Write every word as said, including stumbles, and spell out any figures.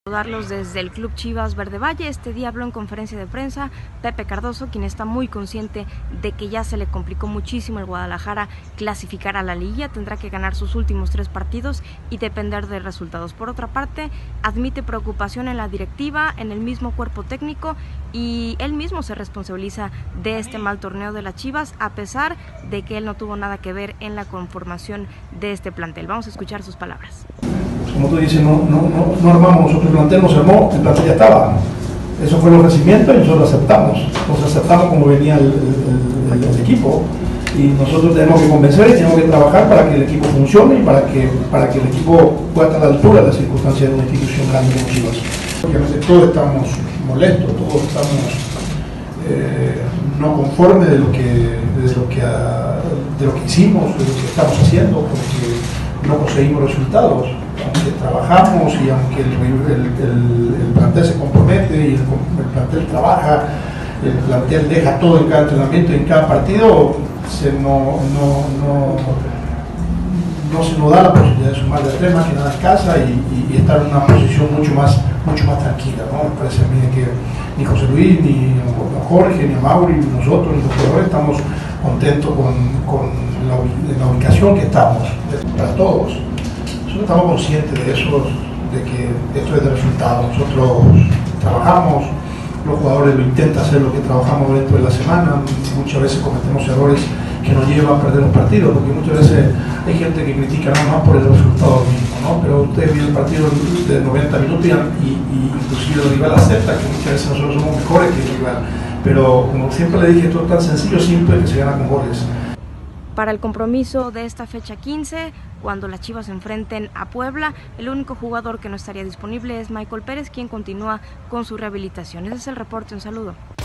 Saludarlos desde el Club Chivas Verde Valle. Este día habló en conferencia de prensa Pepe Cardoso, quien está muy consciente de que ya se le complicó muchísimo el Guadalajara clasificar a la liguilla. Tendrá que ganar sus últimos tres partidos y depender de resultados. Por otra parte, admite preocupación en la directiva, en el mismo cuerpo técnico, y él mismo se responsabiliza de este mal torneo de las Chivas, a pesar de que él no tuvo nada que ver en la conformación de este plantel. Vamos a escuchar sus palabras. Como tú dices, no, no, no, no armamos nosotros el plantel, no se armó, el plantel ya estaba. Eso fue el ofrecimiento y nosotros lo aceptamos. Nosotros aceptamos como venía el, el, el, el equipo, y nosotros tenemos que convencer y tenemos que trabajar para que el equipo funcione y para que, para que el equipo pueda estar a la altura de las circunstancias de una institución grande como Chivas. Obviamente todos estamos molestos, todos estamos eh, no conformes de lo que, de lo que, de lo que hicimos, de lo que estamos haciendo, porque no conseguimos resultados. Aunque trabajamos y aunque el, el, el, el plantel se compromete y el, el plantel trabaja, el plantel deja todo en cada entrenamiento y en cada partido, se no, no, no, no se nos da la posibilidad de sumar de tres más que nada en casa y, y, y estar en una posición mucho más, mucho más tranquila, ¿no? Me parece a mí que ni José Luis, ni Jorge, ni Mauri, ni nosotros, ni los jugadores estamos contentos con, con la, la ubicación que estamos, para todos. Nosotros estamos conscientes de eso, de que esto es de resultado. Nosotros trabajamos, los jugadores lo intentan hacer lo que trabajamos dentro de la semana. Muchas veces cometemos errores que nos llevan a perder los partidos, porque muchas veces hay gente que critica nada más por el resultado mismo, ¿no? Pero ustedes ven el partido de noventa minutos y, y, y inclusive el rival acepta que muchas veces nosotros somos mejores que el rival. Pero como siempre le dije, esto es tan sencillo, simple, que se gana con goles. Para el compromiso de esta fecha quince, cuando las Chivas se enfrenten a Puebla, el único jugador que no estaría disponible es Michael Pérez, quien continúa con su rehabilitación. Ese es el reporte, un saludo.